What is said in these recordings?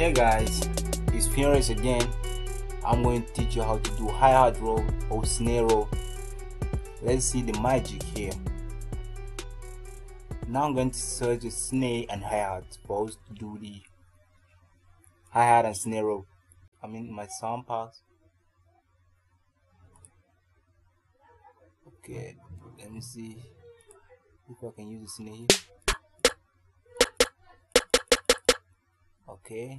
Hey guys, it's Furious again. I'm going to teach you how to do hi-hat roll or snare roll. Let's see the magic here. Now I'm going to search the snare and hi-hat for us to do the hi-hat and snare roll. I'm in my sound pass. Okay, let me see if I can use the snare here. Okay.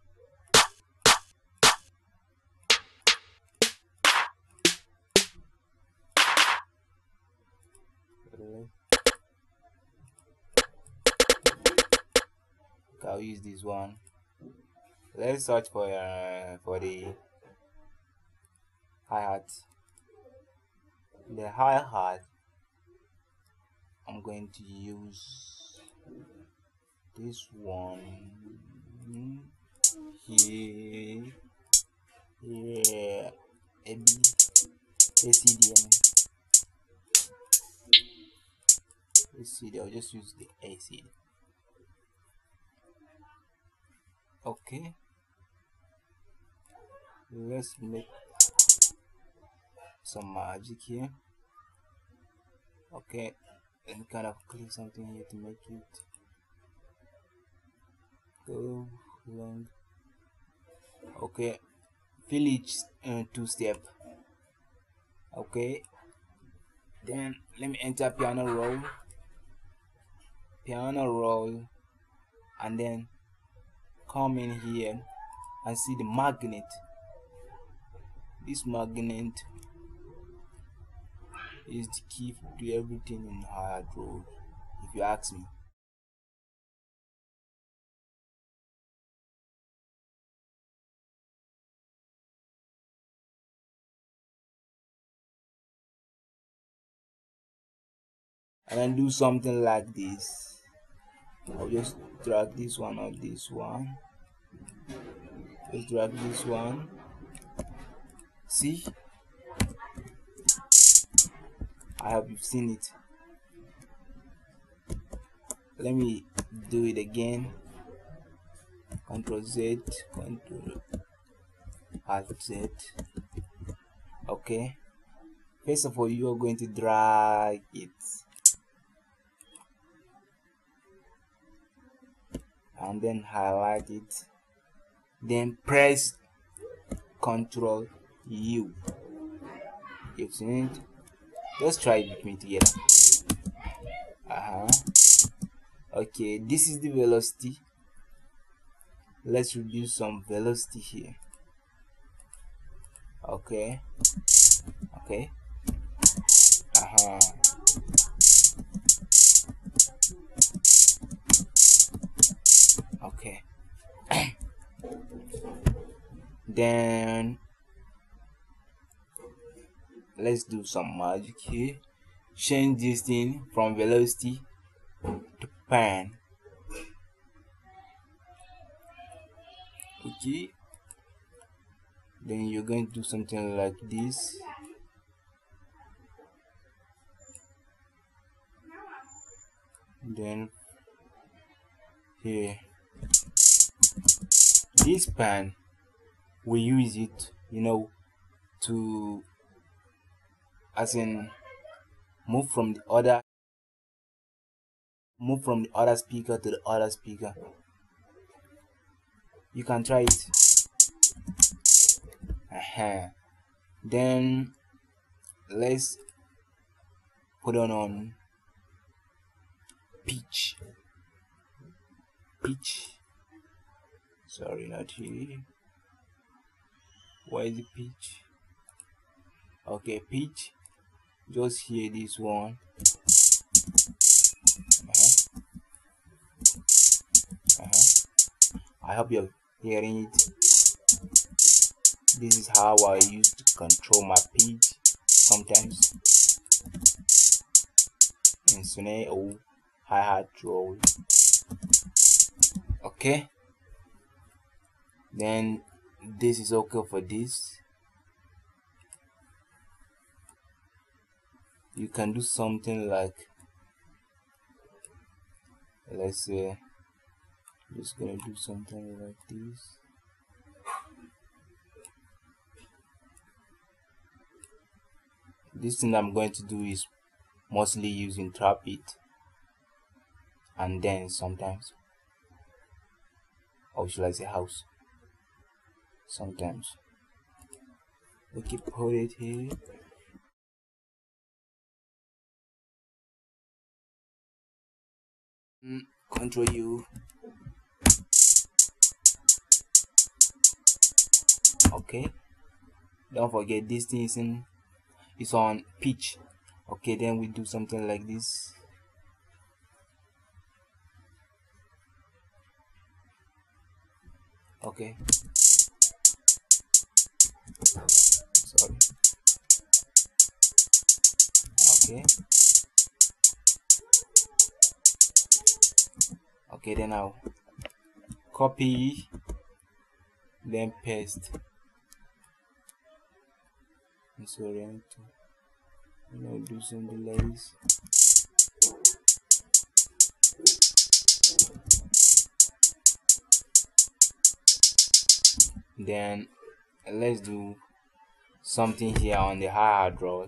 I'll use this one. Let's search for the hi-hat. The hi-hat, I'm going to use this one here, ACD. I'll just use the ACD. Okay, let's make some magic here. Okay, let me kind of click something here to make it go long. Okay, fill each two-step. Okay, then let me enter piano roll, and then come in here and see the magnet. This magnet is the key to everything in hi-hat roll, if you ask me. And then do something like this. I'll just drag this one or this one. Just drag this one. See? I hope you've seen it. Let me do it again. Ctrl Z, Ctrl Alt Z. Okay. First of all, you are going to drag it. And then highlight it. Then press Ctrl U. You've seen it? Just try it with me together. Okay, this is the velocity. Let's reduce some velocity here. Okay. Okay. Then let's do some magic here. Change this thing from velocity to pan. Okay. Then you're going to do something like this. Then here, this pan, we use it, to move from the other speaker to the other speaker. You can try it. Then let's put on pitch. Sorry, not here. Where is the pitch? Okay, pitch. Just hear this one. I hope you're hearing it. This is how I used to control my pitch sometimes in snare or hi-hat roll. Okay, then this is okay for this. You can do something like, let's say, Just gonna do something like this. This thing I'm going to do is mostly using trap it, and then sometimes, or should I say house, sometimes we can put it here. Control U. Okay, don't forget this thing is on pitch. Okay, then we do something like this. Okay, sorry. Okay, okay, then I'll copy, then paste. And so we're going to do something like this. Then let's do something here on the hi-hat rod,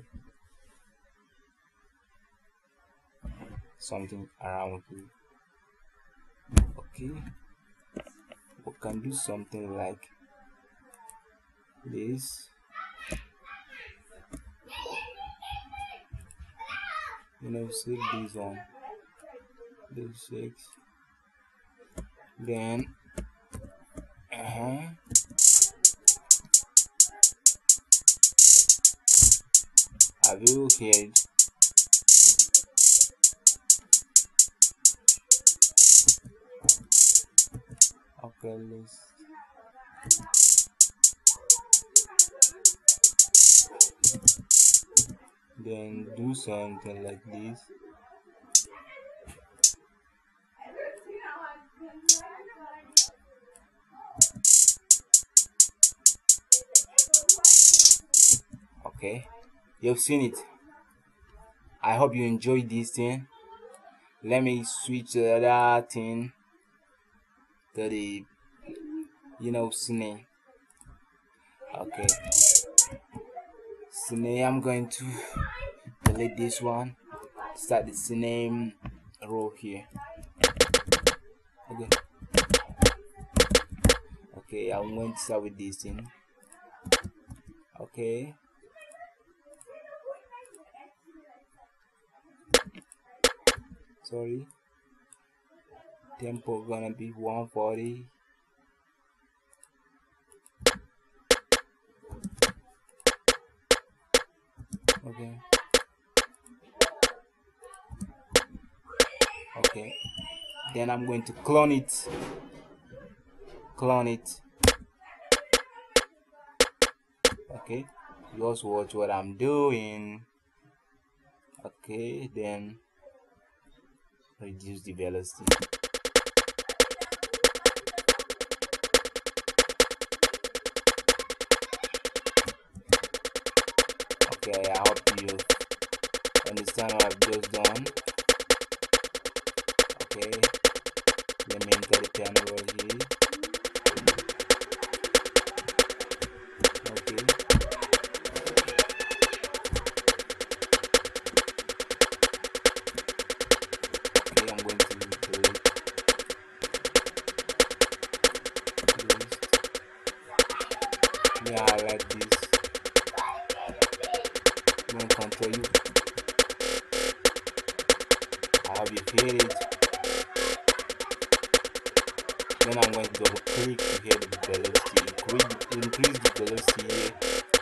something around here. Okay, we can do something like this. Save this on this 6. Then have you heard? Okay, let's then do something like this. Okay, you've seen it. I hope you enjoyed this thing. Let me switch the other thing to the Cine. Okay, Cine, I'm going to delete this one, start the Cine row here. Okay, I'm going to start with this thing. Okay, sorry, tempo gonna be 140. Okay, okay, then I'm going to clone it. Okay, you also watch what I'm doing. Okay, then reduce the velocity. Okay, I hope you understand what I've just done. Okay, let me enter the piano roll here. Okay, I'm going to do it. Yeah, I like this. I'm going to control you. I hope you feel it. Then I'm going to double click to hear the velocity. Increase the velocity here.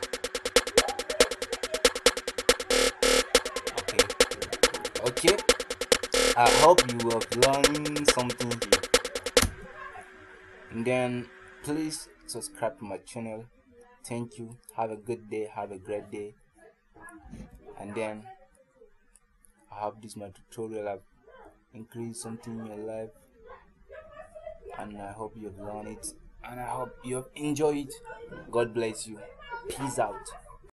Okay, I hope you have learned something here. And then please subscribe to my channel. Thank you. Have a good day. Have a great day. And then I hope this my tutorial have increased something in your life, and I hope you have learned it, and I hope you have enjoyed it. God bless you. Peace out.